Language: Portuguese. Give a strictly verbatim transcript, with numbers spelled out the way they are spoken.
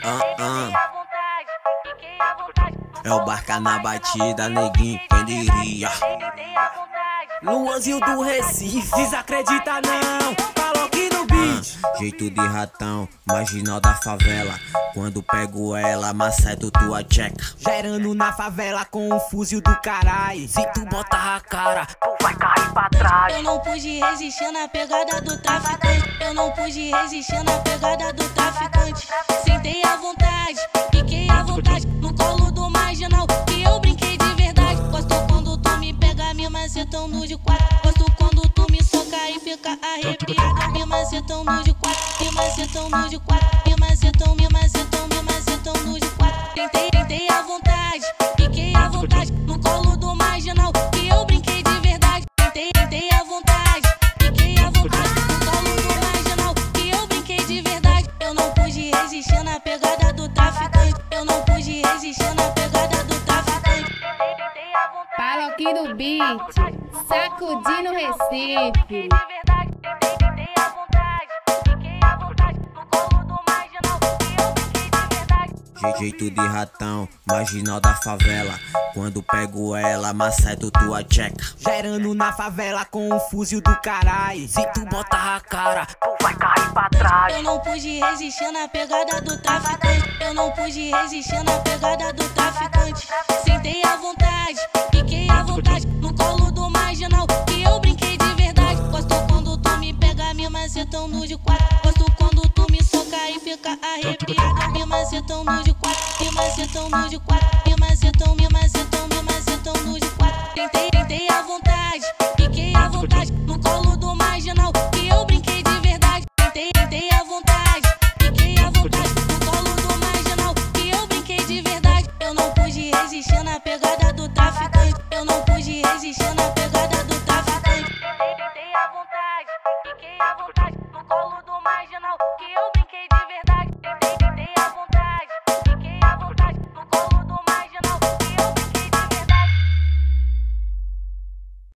Ah, ah. É o Barca na batida, neguinho, quem diria? Luanzinho do Recife, desacredita não, falou aqui no beat. Ah, jeito de ratão, marginal da favela. Quando pego ela, maceto tua tcheca. Gerando na favela com um fuzil do caralho. Se tu botar a cara, tu vai cair pra trás. Eu não pude resistir na pegada do traficante. Eu não pude resistir na pegada do traficante. Sentei à vontade, fiquei à vontade no colo do marginal, que eu brinquei de verdade. Gosto quando tu me pega, me macetando de quatro. Gosto quando tu me soca e fica arrepiada. Me macetando de quatro, me macetando de quatro. Me macetão, me macetão, me macetando de quatro. Tentei, tentei à vontade, fiquei à vontade no colo do marginal, que eu brinquei de verdade. Tentei, tentei à vontade, fiquei à vontade no colo do marginal, que eu brinquei de verdade. Eu não pude resistir na pegada do traficante. Eu não pude resistir na pegada do traficante. Fala aqui no beat, sacudindo Recife. Jeito de ratão, marginal da favela. Quando pego ela, maceto tua tcheca. Gerando na favela com um fuzil do caralho. Se tu botar a cara, tu vai cair pra trás. Eu não pude resistir na pegada do traficante. Eu não pude resistir na pegada do traficante. Sentei à vontade, fiquei à vontade no colo do marginal, que eu brinquei de verdade. Gosto quando tu me pega, me macetando de quatro. Gosto quando tu me soca e fica arrepiada. Me macetando de quatro, me macetando de quatro. Me macetão, me macetão, me macetando de quatro. Tentei, tentei à vontade, fiquei à vontade no colo do marginal, que eu brinquei de verdade. Tentei, tentei à vontade, fiquei à vontade no colo do marginal, que eu brinquei de verdade. Eu não pude resistir na pegada do traficante. Eu não pude resistir na pegada do traficante. Tentei, tentei à vontade, fiquei à vontade no colo do